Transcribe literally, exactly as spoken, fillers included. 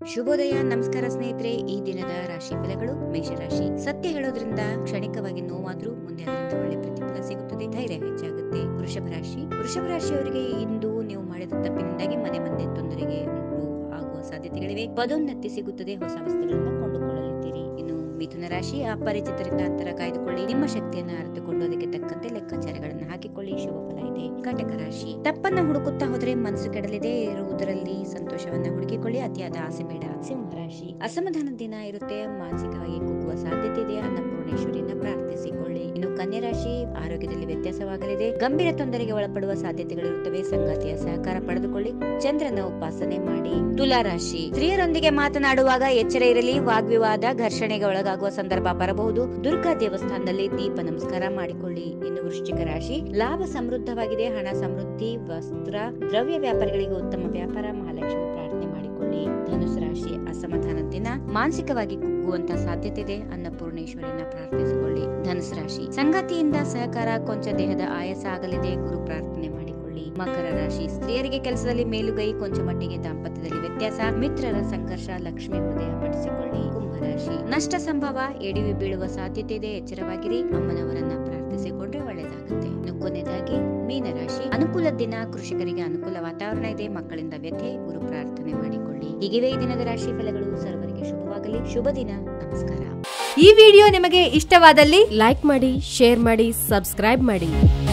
ಶುಭೋದಯ, ನಮಸ್ಕಾರ ಸ್ನೇಹಿತರೆ. ಈ ದಿನದ ರಾಶಿ ಫಲಗಳು. ಮೇಷರಾಶಿ, ಸತ್ಯ ಹೇಳೋದ್ರಿಂದ ಕ್ಷಣಿಕವಾಗಿ ನೋವಾದ್ರೂ ಮುಂದೆ ಅದರಿಂದ ಒಳ್ಳೆ ಪ್ರತಿಫಲ ಸಿಗುತ್ತದೆ, ಧೈರ್ಯ ಹೆಚ್ಚಾಗುತ್ತೆ. ವೃಷಭ ರಾಶಿ, ವೃಷಭ ರಾಶಿಯವರಿಗೆ ಇಂದು ನೀವು ಮಾಡಿದ ತಪ್ಪಿನಿಂದಾಗಿ ಮನೆ ಮಂದಿ ತೊಂದರೆಗೆ ಉಂಟು ಆಗುವ ಸಾಧ್ಯತೆಗಳಿವೆ. ಪದೋನ್ನತಿ ಸಿಗುತ್ತದೆ, ಹೊಸ ವಸ್ತುಗಳನ್ನು ಕೊಂಡುಕೊಳ್ಳಲಿದ್ದೀರಿ. ಇನ್ನು ಮಿಥುನ ರಾಶಿ, ಅಪರಿಚಿತರಿಂದ ಅಂತರ ಕಾಯ್ದುಕೊಳ್ಳಿ. ನಿಮ್ಮ ಶಕ್ತಿಯನ್ನು ಅರಿತುಕೊಂಡು ಅದಕ್ಕೆ ತಕ್ಕಂತೆ ಲೆಕ್ಕಾಚಾರಗಳನ್ನು ಹಾಕಿಕೊಳ್ಳಿ, ಶುಭ ಫಲ ಇದೆ. ಕಟಕ ರಾಶಿ, ತಪ್ಪನ್ನ ಹುಡುಕುತ್ತಾ ಹೋದರೆ ಮನಸ್ಸು ಕೆಡಲಿದೆ, ಇರುವುದರಲ್ಲಿ ಸಂತೋಷವನ್ನ ಹುಡುಕಿಕೊಳ್ಳಿ, ಅತಿಯಾದ ಆಸೆ ಬೇಡ. ಸಿಂಹ ರಾಶಿ, ಅಸಮಾಧಾನ ದಿನ ಇರುತ್ತೆ, ಮಾನಸಿಕವಾಗಿ ಕುಗ್ಗುವ ಸಾಧ್ಯತೆ ಇದೆ, ಅನ್ನಪೂರ್ಣೇಶ್ವರಿಯನ್ನ ಪ್ರಾರ್ಥಿಸಿಕೊಳ್ಳಿ. ಇನ್ನು ಕನ್ಯಾ ರಾಶಿ, ಆರೋಗ್ಯದಲ್ಲಿ ವ್ಯತ್ಯಾಸವಾಗಲಿದೆ, ಗಂಭೀರ ತೊಂದರೆಗೆ ಒಳಪಡುವ ಸಾಧ್ಯತೆಗಳಿರುತ್ತವೆ, ಸಂಗಾತಿಯ ಸಹಕಾರ ಪಡೆದುಕೊಳ್ಳಿ, ಚಂದ್ರನ ಉಪಾಸನೆ ಮಾಡಿ. ತುಲಾ ರಾಶಿ, ಸ್ತ್ರೀಯರೊಂದಿಗೆ ಮಾತನಾಡುವಾಗ ಎಚ್ಚರ ಇರಲಿ, ವಾಗ್ವಿವಾದ ಘರ್ಷಣೆಗೆ ಒಳಗಾಗುವ ಸಂದರ್ಭ ಬರಬಹುದು, ದುರ್ಗಾ ದೇವಸ್ಥಾನದಲ್ಲಿ ದೀಪ ನಮಸ್ಕಾರ ಮಾಡಿಕೊಳ್ಳಿ. ಇನ್ನು ವೃಶ್ಚಿಕ ರಾಶಿ, ಲಾಭ ಸಮೃದ್ಧವಾಗಿದೆ, ಹಣ ಸಮೃದ್ಧಿ, ವಸ್ತ್ರ ದ್ರವ್ಯ ವ್ಯಾಪಾರಿಗಳಿಗೆ ಉತ್ತಮ ವ್ಯಾಪಾರ, ಮಹಾಲಕ್ಷ್ಮಿ ಪ್ರಾರ್ಥನೆ ಮಾಡಿಕೊಳ್ಳಿ. ಧನುಸು ರಾಶಿ, ಅಸಮಾಧಾನ ದಿನ, ಮಾನಸಿಕವಾಗಿ ಕುಗ್ಗುವಂತಹ ಸಾಧ್ಯತೆ ಇದೆ, ಅನ್ನಪೂರ್ಣೇಶ್ವರಿಯನ್ನ ಪ್ರಾರ್ಥಿಸಿಕೊಳ್ಳಿ. ಧನುಸು ರಾಶಿ, ಸಂಗಾತಿಯಿಂದ ಸಹಕಾರ, ಕೊಂಚ ದೇಹದ ಆಯಾಸ ಆಗಲಿದೆ, ಗುರು ಪ್ರಾರ್ಥನೆ ಮಾಡಿಕೊಳ್ಳಿ. ಮಕರ ರಾಶಿ, ಸ್ತ್ರೀಯರಿಗೆ ಕೆಲಸದಲ್ಲಿ ಮೇಲುಗೈ, ಕೊಂಚ ಮಟ್ಟಿಗೆ ದಾಂಪತ್ಯದಲ್ಲಿ ವ್ಯತ್ಯಾಸ, ಮಿತ್ರರ ಸಂಘರ್ಷ, ಲಕ್ಷ್ಮಿ ಹೃದಯ ಪಡಿಸಿಕೊಳ್ಳಿ. ಕುಂಭರಾಶಿ, ನಷ್ಟ ಸಂಭವ, ಎಡವಿ ಬೀಳುವ ಸಾಧ್ಯತೆ ಇದೆ, ಎಚ್ಚರವಾಗಿರಿ, ಅಮ್ಮನವರನ್ನ ಪ್ರಾರ್ಥಿಸಿಕೊಂಡ್ರೆ ಒಳ್ಳೆಯದಾಗುತ್ತೆ. ಇನ್ನು ಕೊನೆಯದಾಗಿ ಮೀನರಾಶಿ, ಅನುಕೂಲ ದಿನ, ಕೃಷಿಕರಿಗೆ ಅನುಕೂಲ ವಾತಾವರಣ ಇದೆ, ಮಕ್ಕಳಿಂದ ವ್ಯಥೆ, ಗುರು ಪ್ರಾರ್ಥನೆ ಮಾಡಿಕೊಳ್ಳಿ. ಹೀಗಿವೆ ಈ ದಿನದ ರಾಶಿ ಫಲಗಳು. ಸರ್ವರಿಗೆ ಶುಭವಾಗಲಿ, ಶುಭ ದಿನ, ನಮಸ್ಕಾರ. ಈ ವಿಡಿಯೋ ನಿಮಗೆ ಇಷ್ಟವಾದಲ್ಲಿ ಲೈಕ್ ಮಾಡಿ, ಶೇರ್ ಮಾಡಿ, ಸಬ್ಸ್ಕ್ರೈಬ್ ಮಾಡಿ.